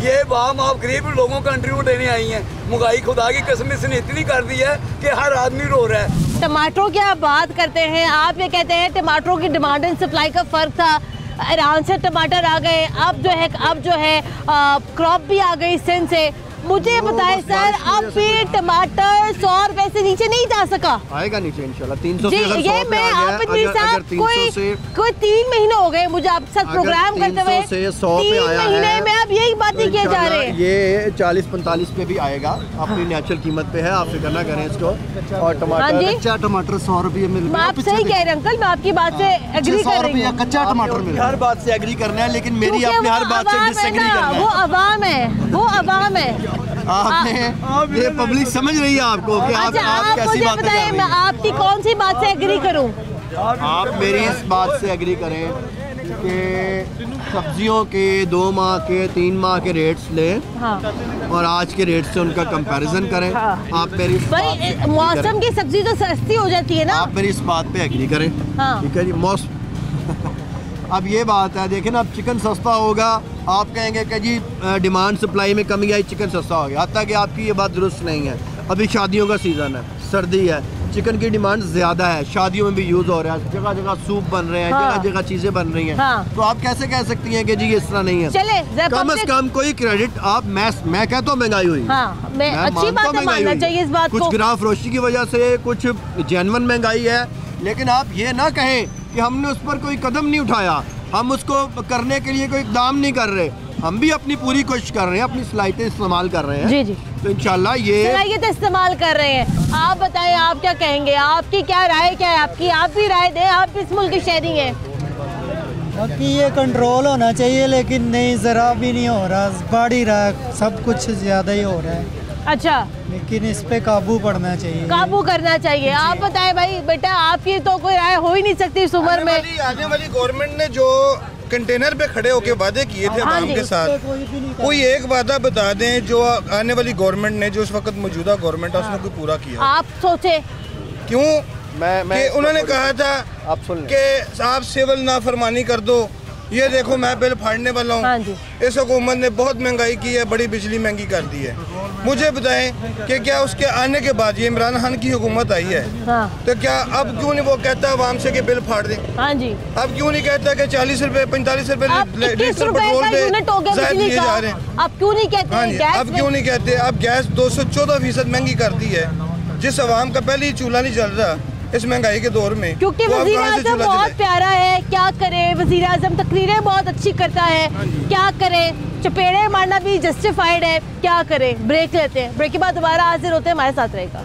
ये वाम आप गरीब लोगों को कंट्रीब्यूट देने आई हैं। महंगाई खुदा की कसम इसने इतनी कर दी है कि हर आदमी रो रहा है। टमाटरों की आप बात करते हैं, आप ये कहते हैं टमाटरों की डिमांड एंड सप्लाई का फ़र्क था, ईरान से टमाटर आ गए, अब जो है अब जो है क्रॉप भी आ गई सिंध से। मुझे बताएं सर, अब भी टमाटर सौ रुपए से नीचे नहीं जा सका? आएगा नीचे इंशाल्लाह तीन सौ जी, ये मैं आप कोई कोई तीन महीने हो गए मुझे आप सर प्रोग्राम करते हुए, तीन महीने में अब यही बातें किए जा रहे हैं। ये चालीस पैंतालीस पे भी आएगा, अपनी नेचुरल कीमत पे है, आप फिक्र ना करें इसको। और टमाटर कच्चा टमाटर सौ रुपये मिल रहा है। आप सही कह रहे हैं अंकल, मैं आपकी बात से एग्री कर रही हूँ। कच्चा टमाटर मिल रहा है, हर बात से एग्री करना है, लेकिन मेरी अपनी हर बात से डिसएग्री करना है। वो अवाम है, वो अवाम है। आपने ये पब्लिक समझ रही है आपको कि आप, अच्छा, आप, आप कैसी बातें कर रही हैं। मैं आपकी कौन सी बात से एग्री करूं? आप मेरी इस बात से एग्री करें कि सब्जियों के दो माह के तीन माह के रेट्स लें, हाँ। और आज के रेट से उनका कंपैरिजन करें। हाँ। आप मेरी भाई मौसम की सब्जी तो सस्ती हो जाती है ना। आप मेरी इस बात पे एग्री करें, हाँ। ठीक है जी। मौसम अब ये बात है, देखें ना, अब चिकन सस्ता होगा, आप कहेंगे कि जी डिमांड सप्लाई में कमी आई, चिकन सस्ता हो गया। हत्ता कि आपकी ये बात दुरुस्त नहीं है। अभी शादियों का सीज़न है, सर्दी है, चिकन की डिमांड ज़्यादा है, शादियों में भी यूज़ हो रहा है, जगह जगह सूप बन रहे हैं, हाँ। जगह जगह चीज़ें बन रही हैं, हाँ। तो आप कैसे कह सकती हैं कि जी इस तरह नहीं है? चले कम अज कम कोई क्रेडिट आप, मैं मैं कहता हूँ महंगाई हुई, हाँ, मैं अच्छी बात है, मानना चाहिए इस बात को। कुछ गिराव फरोशी की वजह से, कुछ जेन्युइन महंगाई है, लेकिन आप ये ना कहें कि हमने उस पर कोई कदम नहीं उठाया, हम उसको करने के लिए कोई इकदाम नहीं कर रहे। हम भी अपनी पूरी कोशिश कर रहे हैं, अपनी सलाहियतें इस्तेमाल कर रहे हैं। जी जी, तो इंशाल्लाह ये सलाहियत इस्तेमाल कर रहे हैं। आप बताएं, आप क्या कहेंगे? आपकी क्या राय, क्या है आपकी? आप भी राय दें, आप इस मुल्क के शहरी हैं। बाकी ये कंट्रोल होना चाहिए, लेकिन नहीं, ज़रा भी नहीं हो रहा, बढ़ ही रहा है, सब कुछ ज़्यादा ही हो रहा है। अच्छा, लेकिन इस पे काबू पड़ना चाहिए, काबू करना चाहिए। आप बताएं भाई, बेटा आपकी तो कोई राय हो ही नहीं सकती इस उम्र में। आने वाली गवर्नमेंट ने जो कंटेनर पे खड़े होके वादे किए थे आवाम के साथ, कोई एक वादा बता दें जो आने वाली गवर्नमेंट ने, जो इस वक्त मौजूदा गवर्नमेंट है, उसने कोई पूरा किया। आप सोचे क्यों? मैं, मैं कि उन्होंने कहा था आप सुन कि आप सिविल नाफरमानी कर दो, ये देखो मैं बिल फाड़ने वाला हूँ। हाँ, इस हुकूमत ने बहुत महंगाई की है, बड़ी बिजली महंगी कर दी है। मुझे बताएं कि क्या उसके आने के बाद ये इमरान खान की हुकूमत आई है, हाँ। तो क्या अब क्यों नहीं वो कहता है आवाम से कि बिल फाड़ दें? हाँ जी। अब क्यों नहीं कहता कि चालीस रुपए पैंतालीस रुपए लीटर पेट्रोल पे जायद लिए जा रहे हैं? अब क्यों नहीं कहते? हाँ जी, अब क्यों नहीं कहते? अब गैस दो सौ चौदह फीसद महंगी कर दी है, जिस आवाम का पहले ही चूल्हा नहीं जल रहा इस महंगाई के दौर में। क्योंकि वज़ीर आज़म बहुत प्यारा है, क्या करे, वज़ीर आज़म तकरीरें बहुत अच्छी करता है, क्या करे, चपेड़े मारना भी जस्टिफाइड है, क्या करे। ब्रेक लेते हैं, ब्रेक के बाद दोबारा हाजिर होते हैं, हमारे साथ रहेगा।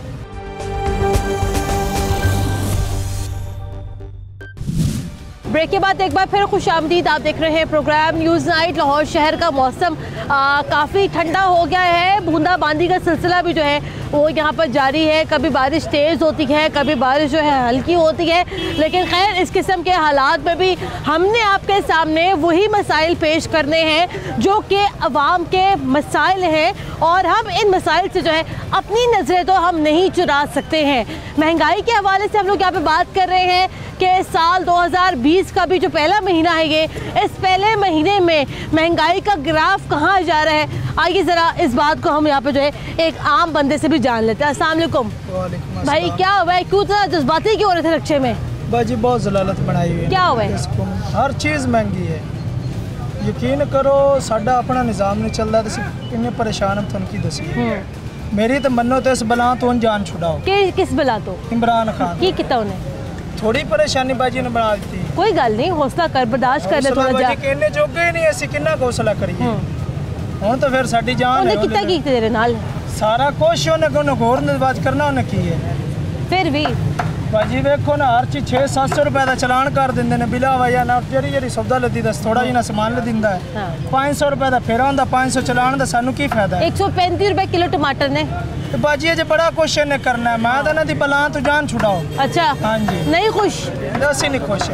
ब्रेक के बाद एक बार फिर खुशामदीद, आप देख रहे हैं प्रोग्राम न्यूज़ नाइट। लाहौर शहर का मौसम काफ़ी ठंडा हो गया है, बूंदाबांदी का सिलसिला भी जो है वो यहाँ पर जारी है। कभी बारिश तेज़ होती है, कभी बारिश जो है हल्की होती है, लेकिन खैर इस किस्म के हालात में भी हमने आपके सामने वही मसाइल पेश करने हैं जो कि अवाम के मसाइल हैं, और हम इन मसाइल से जो है अपनी नज़रें तो हम नहीं चुरा सकते हैं। महंगाई के हवाले से हम लोग यहाँ पर बात कर रहे हैं कि साल दो हज़ार बीस का भी जो पहला महीना है, ये इस पहले महीने में महंगाई का ग्राफ कहाँ जा रहा है। आइए ज़रा इस बात को हम यहाँ पे जो है एक आम बंदे से भी जान लेते हैं। अस्सलाम वालेकुम भाई, क्या हुआ है? क्यों इतना जज्बाती क्यों हो रहे थे रक्षे में? बाजी बहुत जलालत बनाई हुई है। क्या हुआ है? हर चीज़ महंगी है, यकीन करो साडा अपना निज़ाम नहीं चल रहा, तो कितने परेशान हम तुम की दसी। मेरी तो मनो तो इस बला तो जान छुड़ाओ। कि, किस बला तो? इमरान खान की किता उन्हें थोड़ी परेशानी बाजी ने बना दी। कोई गल नहीं, हौसला कर, बर्दाश्त कर ले थोड़ा जा। कहने जोगे ही नहीं, ऐसे कितना हौसला करिए। हुन तो फिर साडी जान है। कितना की तेरे नाल सारा कुछ उन्हें को घोर नजबाज करना उन्हें की है। फिर भी भाजी वेखो ना, हर चीज छे सत्त सौ रुपए का चलान कर देंगे ने बिला वजह ना, जेरी जेरी सौदा लदी दस थोड़ा जिना समान ल दिंदा है। पाँच सौ रुपए का फेरा होंदा, पाँच सौ चलान दा सानू की फायदा है? एक सौ पैंतीस रुपए किलो टमाटर ने। तो बाजी अजे बड़ा क्वेश्चन ने करना है, मैं तो ना दी बला तो जान छुड़ाओ। अच्छा, हाँ जी, नहीं खुश? दस ही नहीं खुश है।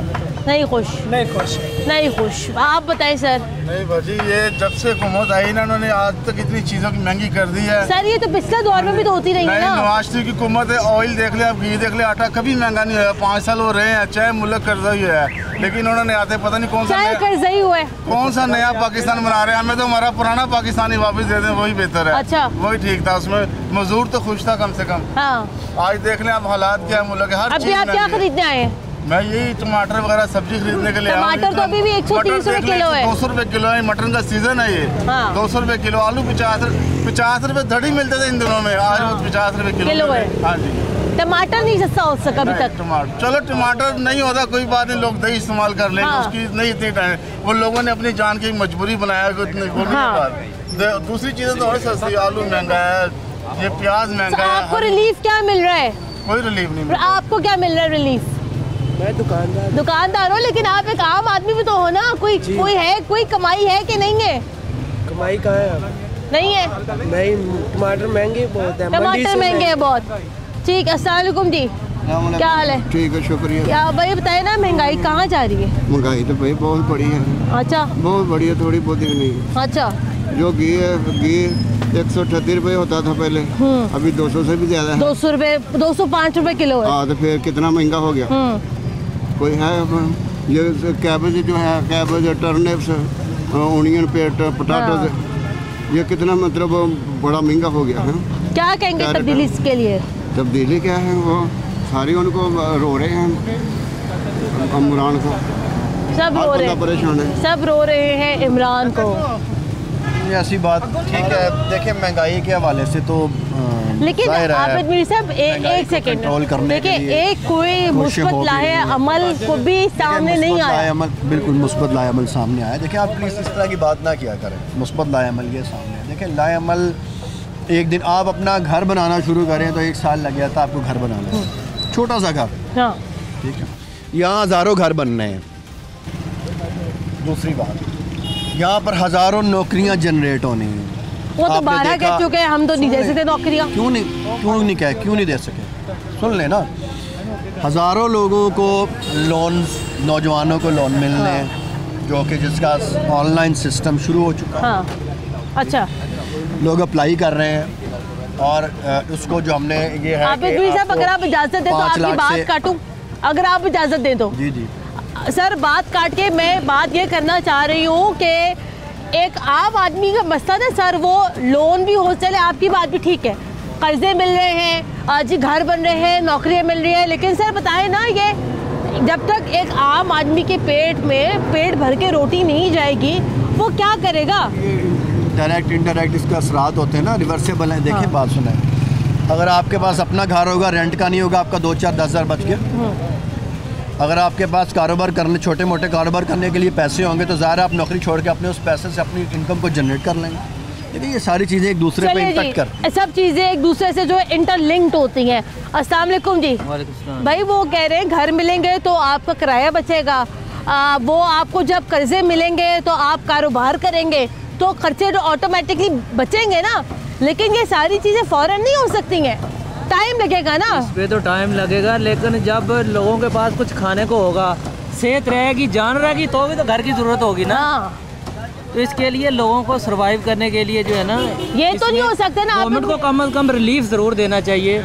नहीं खुश नहीं खुश नहीं खुश आप बताएं सर। नहीं भाजी, ये जब से हुकूमत आई ना, उन्होंने आज तक इतनी चीज़ों की महंगी कर दी है। सर ये तो पिछले दौर में भी तो होती रही है ना। नवाज शरीफ की हुकूमत है, ऑयल देख ले, आप घी देख ले, आटा कभी महंगा नहीं हुआ। पाँच साल हो रहे हैं, चाहे मुल्क कर्जा ही है, लेकिन उन्होंने आते पता नहीं कौन सा कर्जा ही हुआ है, कौन सा नया पाकिस्तान बना रहे हैं। हमें तो हमारा पुराना पाकिस्तानी वापस दे दें, वही बेहतर है। अच्छा, वही ठीक था, उसमें मजदूर तो खुश था कम से कम। हाँ। आज देख लें आप हालात क्या है मुल्क के। हर अभी आप क्या खरीदने आए हैं? मैं यही टमाटर वगैरह सब्जी खरीदने के लिए। टमाटर तो अभी भी एक सौ तीस रुपए किलो है। दो सौ रुपए किलो है, मटन का सीजन है ये। हाँ। दो सौ रुपए किलो। आलू पचास पचास रुपए धड़ी मिलते थे इन दिनों में, आज वो पचास रुपए किलो है। हाँ जी। टमाटर नहीं सस्ता हो सका अभी तक। टमाटर चलो टमाटर नहीं होता कोई बात नहीं, लोग दही इस्तेमाल कर लेंगे। हाँ। उसकी नहीं इतनी टाइम, वो लोगों ने अपनी जान की मजबूरी बनाया। दूसरी चीजें तो और सस्ती, आलू महंगा है, ये प्याज महंगा है। आपको रिलीफ क्या मिल रहा है? कोई रिलीफ नहीं। आपको क्या मिल रहा है रिलीफ? मैं दुकानदार दुकानदार हो, लेकिन आप एक आम आदमी भी तो हो ना। कोई कोई है, कोई कमाई है कि नहीं है? कमाई कहाँ है? नहीं है। नहीं, टमाटर महंगे बहुत है। टमाटर महंगे हैं बहुत। ठीक, अस्सलाम वालेकुम जी, क्या हाल है? ठीक है, शुक्रिया। क्या भाई बताए ना, महंगाई कहाँ जा रही है? महंगाई तो भाई बहुत बड़ी है। अच्छा, बहुत बड़ी है, थोड़ी बहुत ही नहीं। अच्छा, जो घी है, घी एक सौ अठहत्तर रुपये होता था पहले, अभी दो सौ से भी ज्यादा है। दो सौ रुपये दो सौ पाँच रुपये किलो है। हाँ, तो फिर कितना महंगा हो गया। कोई है ये कैबेज जो है, कैबेज, टर्निप्स, ओनियन, पेट, पोटैटो, ये कितना मतलब बड़ा महंगा हो गया है। क्या कहेंगे तब्दीली इसके लिए? तब्दीली क्या है, वो सारी उनको रो रहे हैं, इमरान को सब रो रहे हैं, परेशान है, सब रो रहे हैं इमरान को। ऐसी बात ठीक है। देखिए महंगाई के हवाले से तो लेकिन आबिद मीर साहब एक सेकंड देखिए, एक कोई मुस्बत लाए अमल को भी सामने नहीं आया। अमल बिल्कुल मुस्बत लाए अमल सामने आया। देखिए आप प्लीज़ इस तरह की बात ना किया करें। मुस्बत लाए अमल ये सामने है। देखिए लाए अमल, एक दिन आप अपना घर बनाना शुरू करें तो एक साल लग गया था आपको घर बनाना, छोटा सा घर, ठीक है। यहाँ हज़ारों घर बनने हैं। दूसरी बात, यहाँ पर हज़ारों नौकरियाँ जनरेट होनी हैं। वो तो बारह कह चुके हैं, हम तो नहीं दे सकते नौकरियाँ। क्यों नहीं क्यों नहीं कह क्यों नहीं दे सके? सुन लेना, हज़ारों लोगों को लोन, नौजवानों को लोन मिलने हैं, जो कि जिसका ऑनलाइन सिस्टम शुरू हो चुका है। हाँ। अच्छा, लोग अप्लाई कर रहे हैं और उसको जो हमने ये है कि साहब अगर आप इजाज़त दें तो आपकी बात काटूं, अगर आप इजाज़त दें तो। जी जी सर, बात काट के मैं बात ये करना चाह रही हूँ कि एक आम आदमी का मसला है सर, वो लोन भी हो, चले आपकी बात भी ठीक है, कर्जे मिल रहे हैं, आज घर बन रहे हैं, नौकरियाँ मिल रही है, लेकिन सर बताएं ना, ये जब तक एक आम आदमी के पेट में पेट भर के रोटी नहीं जाएगी वो क्या करेगा? डायरेक्ट इनडायरेक्ट इसका असरात होते हैं ना, रिवर्सेबल है। देखिए, हाँ। बात सुनाए, अगर आपके पास अपना घर होगा, रेंट का नहीं होगा, आपका दो चार दस हज़ार बच गया। अगर आपके पास कारोबार करने, छोटे मोटे कारोबार करने के लिए पैसे होंगे तो ज़ाहिर आप नौकरी छोड़ के अपने उस पैसे से अपनी इनकम को जनरेट कर लेंगे। देखिए ये सारी चीज़ें एक दूसरे पे इम्पैक्ट करती हैं। सब चीज़ें एक दूसरे से जो इंटरलिंक्ड होती हैं। अस्सलाम वालेकुम जी। भाई वो कह रहे हैं घर मिलेंगे तो आपका किराया बचेगा, आ, वो आपको जब कर्जे मिलेंगे तो आप कारोबार करेंगे तो खर्चे तो ऑटोमेटिकली बचेंगे ना, लेकिन ये सारी चीज़ें फ़ौरन नहीं हो सकती हैं, टाइम लगेगा ना। इस पे तो टाइम लगेगा, लेकिन जब लोगों के पास कुछ खाने को होगा, सेहत रहेगी, जान रहेगी, तो भी तो घर की ज़रूरत होगी ना। तो इसके लिए लोगों को सरवाइव करने के लिए जो है ना, ये तो नहीं हो सकता ना, गवर्नमेंट को कम अज़ कम रिलीफ ज़रूर देना चाहिए।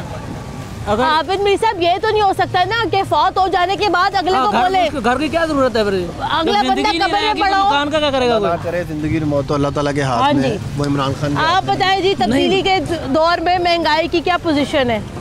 अगर आबिद मीर साहब, ये तो नहीं हो सकता ना कि फौत हो जाने के बाद अगले को बोले घर की क्या जरूरत है, अगला बंदा कब्र में पड़ा हो, दुकान का क्या करेगा? करे जिंदगी की मौत तो अल्लाह ताला के हाथ में है। वो इमरान खान, आप बताएं जी, तब्दीली के दौर में महंगाई की क्या पोजीशन है?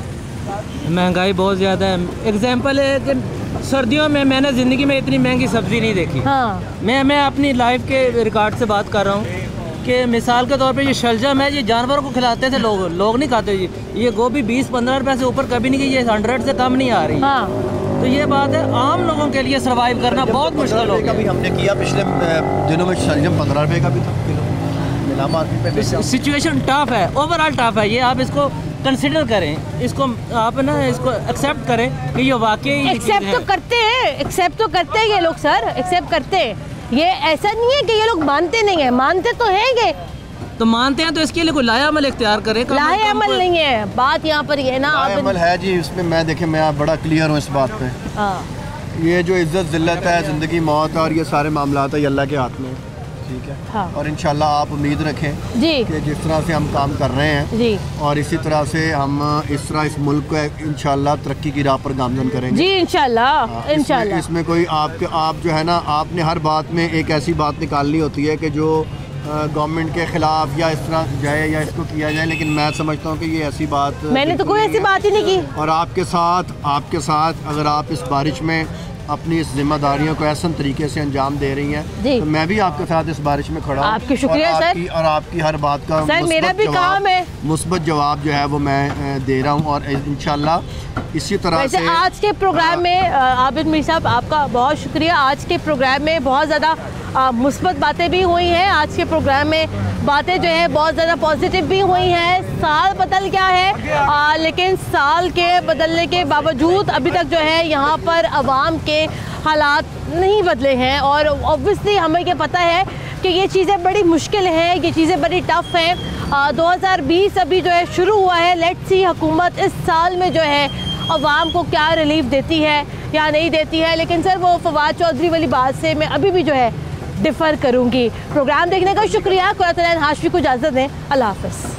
महंगाई बहुत ज़्यादा है। एग्जाम्पल है कि सर्दियों में मैंने ज़िंदगी में इतनी महंगी सब्ज़ी नहीं देखी। हाँ। मैं मैं अपनी लाइफ के रिकॉर्ड से बात कर रहा हूँ कि मिसाल के तौर पे ये शलजम है, ये जानवरों को खिलाते थे लोग, लोग नहीं खाते जी। ये गोभी बीस पंद्रह रुपए से ऊपर कभी नहीं, ये हंड्रेड से कम नहीं आ रही। हाँ। तो ये बात है, आम लोगों के लिए सर्वाइव करना बहुत मुश्किल हो गया। कभी हमने किया पिछले दिनों में, शलजम पंद्रह रुपये का भी था किलो, मिला मार्केट पे। सिचुएशन टफ है, ओवरऑल टफ है, ये आप इसको कंसिडर करें, इसको आप ना इसको एक्सेप्ट करें कि ये वाकई एक्सेप्ट तो करते हैं, एक्सेप्ट तो करते हैं ये लोग सर, एक्सेप्ट करते हैं। ये ऐसा नहीं है कि ये लोग मानते नहीं है, मानते तो हैं ये। तो मानते हैं तो इसके लिए कोई लाया अमल इख्तियार करे। लाया अमल नहीं है, बात यहाँ पर ये ना लाया अमल है जी। इसमें मैं देखे, मैं बड़ा क्लियर हूँ इस बात पे ये जो इज़्ज़त ज़िल्लत है, ज़िंदगी मौत और ये सारे मामला है, ये अल्लाह के हाथ में, ठीक है। हाँ। और इंशाल्लाह आप उम्मीद रखें जी कि जिस तरह से हम काम कर रहे हैं जी, और इसी तरह से हम इस तरह इस मुल्क को इंशाल्लाह तरक्की की राह पर गामजन करेंगे जी, इंशाल्लाह। इंशाल्लाह इसमें कोई आपके आप जो है ना, आपने हर बात में एक ऐसी बात निकालनी होती है कि जो गवर्नमेंट के खिलाफ या इस तरह जाए या इसको किया जाए, लेकिन मैं समझता हूँ कि ये ऐसी बात मैंने तो कोई ऐसी बात ही नहीं की। और आपके साथ आपके साथ अगर आप इस बारिश में अपनी इस जिम्मेदारियों को ऐसा तरीके से अंजाम दे रही हैं, तो मैं भी आपके साथ इस बारिश में खड़ा हूँ। आपकी शुक्रिया और आपकी, सर और आपकी हर बात का सर मेरा भी काम है, मुस्बत जवाब जो है वो मैं दे रहा हूँ। और इंशाल्लाह इसी तरह से आज के प्रोग्राम में आबिद मीर साहब आपका बहुत शुक्रिया। आज के प्रोग्राम में बहुत ज़्यादा मुस्बत बातें भी हुई हैं, आज के प्रोग्राम में बातें जो है बहुत ज़्यादा पॉजिटिव भी हुई हैं। साल बदल गया है आ, लेकिन साल के बदलने के बावजूद अभी तक जो है यहाँ पर आवाम के हालात नहीं बदले हैं। और ऑब्वियसली हमें ये पता है कि ये चीज़ें बड़ी मुश्किल हैं, ये चीज़ें बड़ी टफ़ हैं। दो हज़ार बीस अभी जो है शुरू हुआ है, लेट्स सी हुकूमत इस साल में जो है आवाम को क्या रिलीफ देती है या नहीं देती है। लेकिन सर वो फवाद चौधरी वाली बात से मैं अभी भी जो है डिफ़र करूँगी। प्रोग्राम देखने का शुक्रिया। कुरात हाशमी को इजाज़त दें। अल्लाह हाफ़िज़।